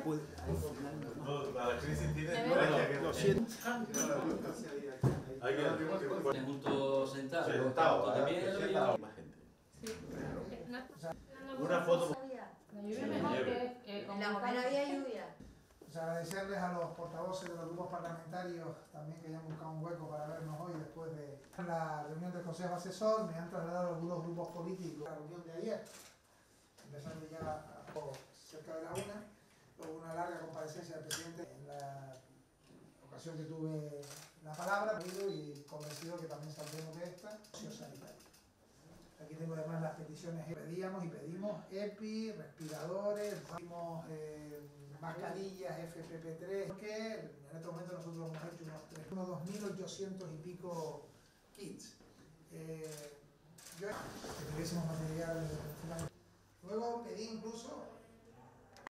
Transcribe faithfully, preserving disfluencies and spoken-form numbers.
pude. No, la crisis tiene Lo siento. Junto sentado, Sentado, de miedo sentado. y Más gente. Una foto. La lluvia mejor que eh, En la Gomera había lluvia. Pues agradecerles a los portavoces de los grupos parlamentarios también que hayan buscado un hueco para vernos hoy después de la reunión del Consejo Asesor. Me han trasladado algunos grupos políticos a la reunión de ayer, empezando ya a cerca de la una. Luego una larga comparecencia del presidente en la ocasión que tuve la palabra y convencido que también saldremos de esta opción sanitaria. Aquí tengo además las peticiones que pedíamos y pedimos EPI, respiradores, pedimos eh, mascarillas F P P tres, que en este momento nosotros hemos hecho unos, unos dos mil ochocientos y pico kits. Eh, yo que tuviésemos material. Luego pedí incluso